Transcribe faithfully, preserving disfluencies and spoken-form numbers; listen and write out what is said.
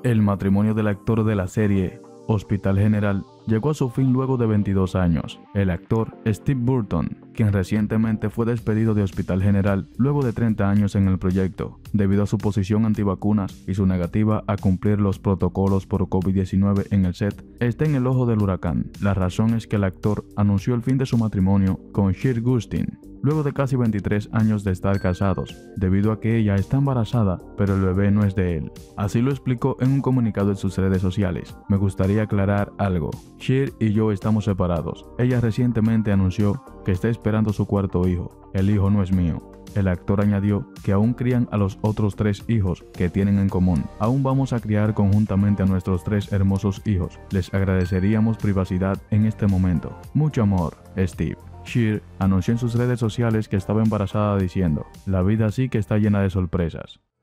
El matrimonio del actor de la serie Hospital General llegó a su fin luego de veintidós años. El actor Steve Burton, quien recientemente fue despedido de Hospital General luego de treinta años en el proyecto, debido a su posición antivacunas y su negativa a cumplir los protocolos por COVID diecinueve en el set, está en el ojo del huracán. La razón es que el actor anunció el fin de su matrimonio con Cher Gustin, luego de casi veintitrés años de estar casados, debido a que ella está embarazada, pero el bebé no es de él. Así lo explicó en un comunicado en sus redes sociales. Me gustaría aclarar algo. Cher y yo estamos separados. Ella recientemente anunció que está esperando su cuarto hijo. El hijo no es mío. El actor añadió que aún crían a los otros tres hijos que tienen en común. Aún vamos a criar conjuntamente a nuestros tres hermosos hijos. Les agradeceríamos privacidad en este momento. Mucho amor, Steve. Cher anunció en sus redes sociales que estaba embarazada diciendo: "La vida sí que está llena de sorpresas".